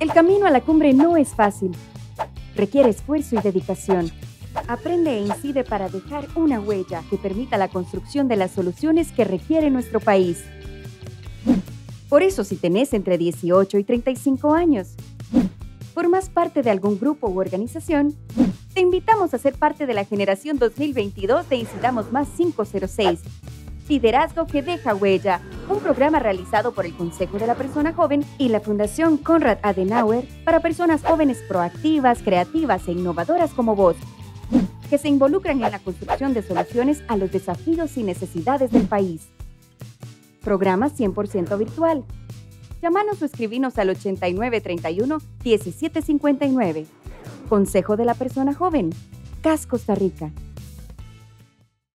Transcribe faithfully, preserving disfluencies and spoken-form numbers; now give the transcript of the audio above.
El camino a la cumbre no es fácil. Requiere esfuerzo y dedicación. Aprende e incide para dejar una huella que permita la construcción de las soluciones que requiere nuestro país. Por eso, si tenés entre dieciocho y treinta y cinco años, formas parte de algún grupo u organización, te invitamos a ser parte de la generación dos mil veintidós de Incidamos Más quinientos seis. Liderazgo que deja huella, un programa realizado por el Consejo de la Persona Joven y la Fundación Konrad Adenauer para personas jóvenes proactivas, creativas e innovadoras como vos, que se involucran en la construcción de soluciones a los desafíos y necesidades del país. Programa cien por ciento virtual. Llámanos o escribinos al ochenta y nueve treinta y uno diecisiete cincuenta y nueve. Consejo de la Persona Joven, C A S Costa Rica.